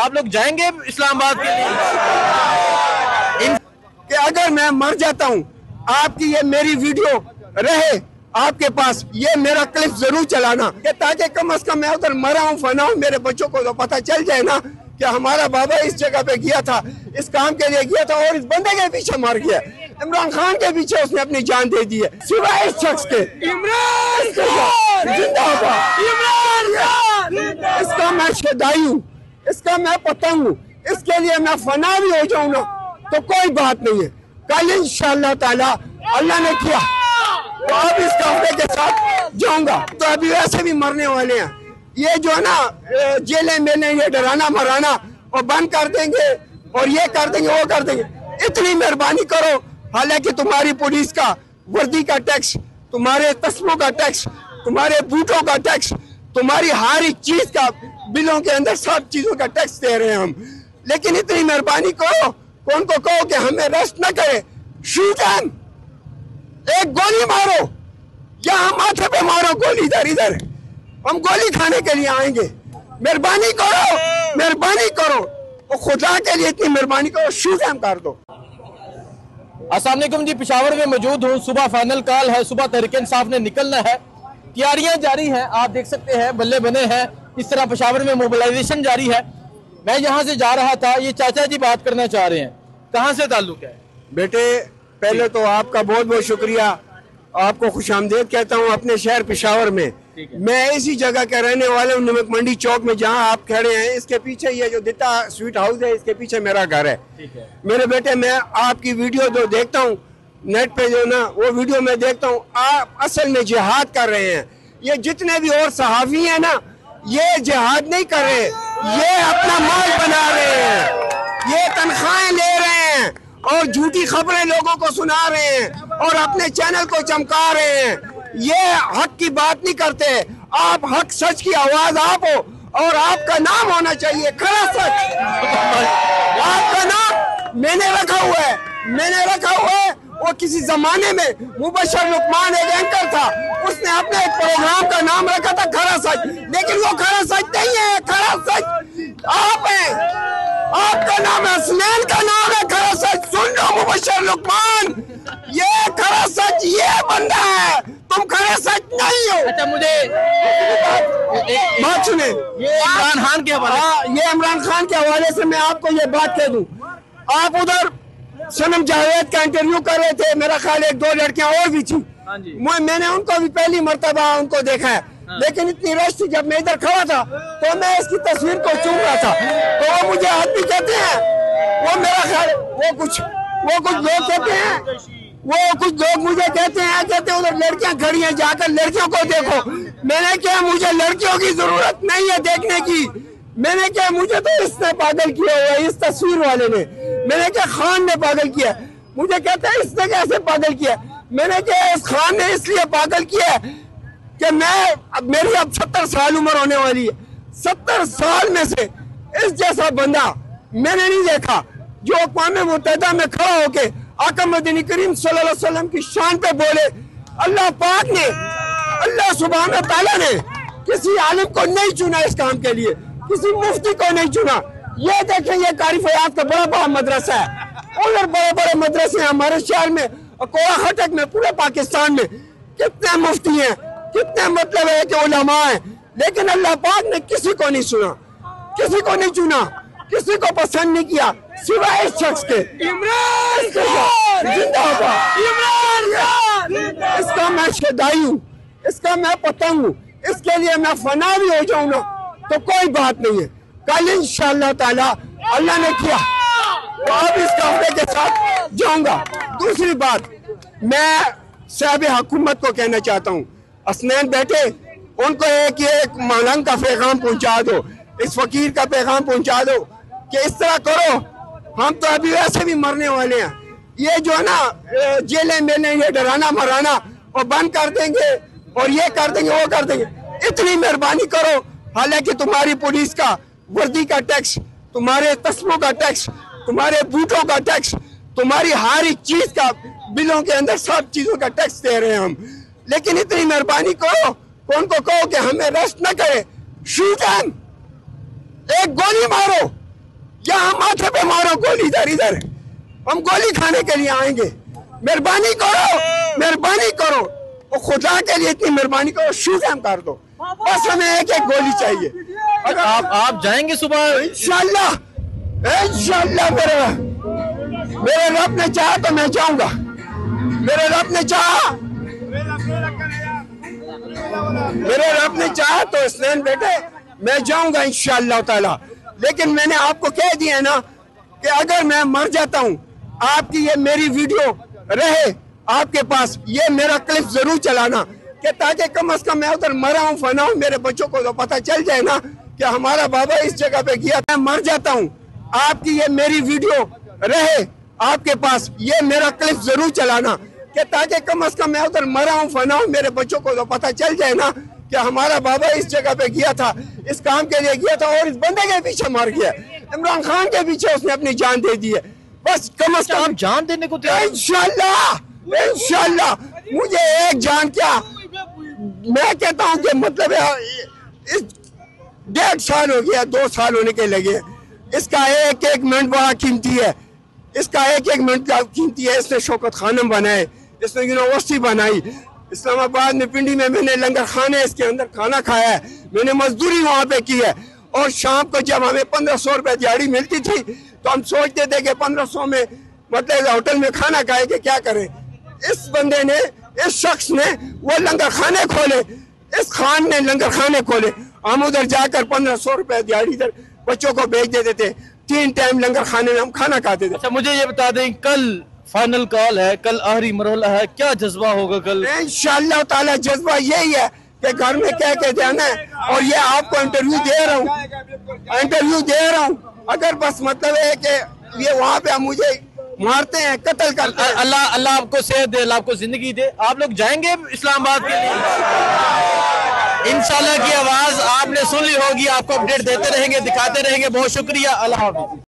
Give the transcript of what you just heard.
आप लोग जाएंगे इस्लामाबाद के लिए? कि अगर मैं मर जाता हूँ, आपकी ये मेरी वीडियो रहे आपके पास, ये मेरा क्लिप जरूर चलाना, कि ताकि कम से कम मैं उधर मरा हूँ, फना हूँ, मेरे बच्चों को तो पता चल जाए ना कि हमारा बाबा इस जगह पे गया था, इस काम के लिए गया था और इस बंदे के पीछे मर गया। इमरान खान के पीछे उसने अपनी जान दे दी है, सिवाय इस शख्स के। इमरान खान जिंदाबाद, इमरान खान। इसका मैं शदाई हूँ, इसका मैं पतंग हूँ, इसके लिए मैं फना भी हो जाऊँ ना तो कोई बात नहीं है। कल इंशाअल्लाह ताला अल्लाह ने किया तो अब इस काफले के साथ जाऊंगा। तो अभी वैसे भी मरने वाले हैं, ये जो है ना जेलें मेलें ये डराना मराना और बंद कर देंगे और ये कर देंगे वो कर देंगे। इतनी मेहरबानी करो, हालांकि तुम्हारी पुलिस का वर्दी का टैक्स, तुम्हारे तस्मों का टैक्स, तुम्हारे बूटों का टैक्स, तुम्हारी हर एक चीज का बिलों के अंदर सब चीजों का टैक्स दे रहे हैं हम, लेकिन इतनी मेहरबानी करो, कौन को कहो कि हमें रेस्ट न करे, शूट एम, एक गोली मारो या हम माथे पे मारो गोली, इधर इधर हम गोली खाने के लिए आएंगे। मेहरबानी करो, मेहरबानी करो, और खुदा के लिए इतनी मेहरबानी करो, शूट एम कर दो। अस्सलाम वालेकुम जी, पेशावर में मौजूद हूँ। सुबह फाइनल कॉल है, सुबह तहरीक इंसाफ ने निकलना है, तैयारियां जारी हैं, आप देख सकते हैं बल्ले बने हैं, इस तरह पेशावर में मोबिलाइजेशन जारी है। मैं यहाँ से जा रहा था, ये चाचा जी बात करना चाह रहे हैं, कहाँ से ताल्लुक है? बेटे पहले तो आपका बहुत बहुत शुक्रिया, आपको खुशामदीद कहता हूँ अपने शहर पेशावर में। मैं इसी जगह का रहने वाला हूँ, नमक मंडी चौक में जहाँ आप खड़े हैं, इसके पीछे ये जो दिता स्वीट हाउस है, इसके पीछे मेरा घर है। मेरे बेटे मैं आपकी वीडियो जो देखता हूँ नेट पे जो ना, वो वीडियो में देखता हूँ, आप असल में जिहाद कर रहे हैं। ये जितने भी और सहाफी हैं ना, ये जिहाद नहीं कर रहे, ये अपना माल बना रहे हैं, ये तनख्वाहें ले रहे हैं और झूठी खबरें लोगों को सुना रहे हैं और अपने चैनल को चमका रहे हैं। ये हक की बात नहीं करते। आप हक सच की आवाज आप हो और आपका नाम होना चाहिए खरा सच। आपका नाम मैंने रखा हुआ है, मैंने रखा हुआ है। वो किसी जमाने में मुबशर लुकमान एक एंकर था, उसने अपने एक प्रोग्राम का नाम रखा था खरा सच, लेकिन वो खरा सच नहीं है, खरा सच आप हैं, आपका नाम है, हसनैन का नाम है खरा सच। सुन लो मुबशर लुकमान, ये खरा सच ये बंदा है, तुम खरा सच नहीं हो। अच्छा मुझे बात सुने, ये इमरान खान के हवाले, ये इमरान खान के हवाले से मैं आपको ये बात कह दूं, आप उधर सनम जावेद का इंटरव्यू कर रहे थे, मेरा ख्याल एक दो लड़कियां और भी थी, मैंने उनको भी पहली मर्तबा उनको देखा है, लेकिन इतनी रश थी, जब मैं इधर खड़ा था तो मैं इसकी तस्वीर को चूम रहा था, तो वो मुझे आदमी कहते हैं, वो मेरा ख्याल वो कुछ लोग कहते हैं, वो कुछ लोग मुझे कहते हैं उधर लड़कियां खड़ी हैं, जाकर लड़कियों को देखो। मैंने क्या, मुझे लड़कियों की जरूरत नहीं है देखने की, मैंने क्या, मुझे तो इसने पागल किया हुआ है, इस तस्वीर वाले ने, मैंने क्या खान ने पागल किया, मुझे कहते हैं इसने कैसे पागल किया, मैंने क्या इस खान ने इसलिए पागल किया कि मेरी अब 70 साल उम्र होने वाली है, 70 साल में से इस जैसा बंदा मैंने नहीं देखा जो अक़वाम मुत्तहिदा में खड़ा होके आका मदनी करीम सल्लल्लाहु अलैहि वसल्लम की शान पे बोले। अल्लाह पाक ने, अल्लाह सुभान तआला ने किसी आलिम को नहीं चुना इस काम के लिए, किसी मुफ्ती को नहीं चुना। ये देखें, ये कारी फयाज का बड़ा बड़ा मदरसा है, और बड़े बड़े मदरसे हैं हमारे शहर में, कोड़ा खटक में, पूरे पाकिस्तान में कितने मुफ्ती हैं, कितने मतलब है कि उलमा हैं, लेकिन अल्लाह पाक ने किसी को नहीं सुना, किसी को नहीं चुना, किसी को पसंद नहीं किया, सिवाय इस शख्स के। इमरान खान जिंदाबाद, इमरान खान। इसका मैं शदाई हूँ, इसका मैं पतंग हूँ, इसके लिए मैं फना भी हो जाऊँ ना तो कोई बात नहीं है। कल इंशाअल्लाह ताला अल्लाह ने किया तो अब इस काफले के साथ जाऊंगा। दूसरी बात, मैं साहब हुकूमत को कहना चाहता हूँ, हसनैन बेटे, उनको एक मलंग का पैगाम पहुंचा दो, इस फकीर का पैगाम पहुंचा दो कि इस तरह करो, हम तो अभी वैसे भी मरने वाले हैं, ये जो है ना जेलें मेलें ये डराना मराना और बंद कर देंगे और ये कर देंगे वो कर देंगे। इतनी मेहरबानी करो, हालांकि तुम्हारी पुलिस का वर्दी का टैक्स, तुम्हारे तस्मों का टैक्स, तुम्हारे बूटों का टैक्स, तुम्हारी हर एक चीज का बिलों के अंदर सब चीजों का टैक्स दे रहे हैं हम, लेकिन इतनी मेहरबानी करो, कौन को कहो कि हमें रेस्ट न करे, शूट एम, एक गोली मारो क्या हम माथे पे मारो गोली इधर इधर, हम गोली खाने के लिए आएंगे? मेहरबानी करो वो खुदा के लिए इतनी मेहरबानी करो, शूट हम कर दो, बस हमें एक एक गोली चाहिए। अगर आप जाएंगे सुबह? इंशाल्लाह मेरे रब ने चाहा तो मैं जाऊंगा, मेरे रब ने चाहा तो इसलिए बेटे मैं जाऊंगा इंशाअल्लाह ताला। लेकिन मैंने आपको कह दिया ना कि अगर मैं मर जाता हूं, आपकी ये मेरी वीडियो रहे आपके पास, ये मेरा क्लिप जरूर चलाना, कि ताकि कम से कम मैं उधर मरा हूं फना हूं, मेरे बच्चों को तो पता चल जाए ना कि हमारा बाबा इस जगह पे गया था। मैं मर जाता हूं, आपकी ये मेरी वीडियो रहे आपके पास, ये मेरा क्लिप जरूर चलाना, कि ताकि कम से कम मैं उधर मरा हूं फना हूं, मेरे बच्चों को तो पता चल जाए ना कि हमारा बाबा इस जगह पे गया था, इस काम के लिए गया था और इस बंदे के पीछे मर गया। इमरान खान के पीछे उसने अपनी जान दे दी है। बस कम से कम जान देने को तैयार? इंशाल्लाह मुझे एक जान क्या, मैं कहता हूँ कि मतलब 1.5 साल हो गया, 2 साल होने के लगे, इसका एक एक मिनट बड़ा कीमती है, इसका एक एक मिनट कीमती है। इसने शौकत खानम बनाए, इसने यूनिवर्सिटी बनाई, इस्लामाबाद में पिंडी में मैंने लंगर खाने इसके अंदर खाना खाया है, मैंने मजदूरी वहाँ पे की है। और शाम को जब हमें 1500 रुपए दिहाड़ी मिलती थी तो हम सोचते थे कि 1500 में मतलब होटल में खाना खाए कि क्या करें। इस बंदे ने, इस शख्स ने वो लंगर खाने खोले, इस खान ने लंगर खाने खोले, हम उधर जाकर 1500 रुपए दिहाड़ी इधर बच्चों को भेज देते थे, 3 टाइम लंगर खाने में हम खाना खाते थे। अच्छा मुझे ये बता दें, कल फाइनल कॉल है, कल आखिरी मरहला है, क्या जज्बा होगा कल? इंशाअल्लाह ताला जज्बा यही है कि घर में कह के जाना है, और ये आपको इंटरव्यू दे रहा हूँ, अगर बस मतलब है कि ये वहाँ पे मुझे मारते हैं, कत्ल करते हैं। अल्लाह आपको सेहत दे, अल्लाह आपको जिंदगी दे। आप लोग जाएंगे इस्लामाबाद के लिए? इंशाल्लाह की आवाज आपने सुन ली होगी, आपको अपडेट देते रहेंगे, दिखाते रहेंगे। बहुत शुक्रिया, अल्लाह हाफिज।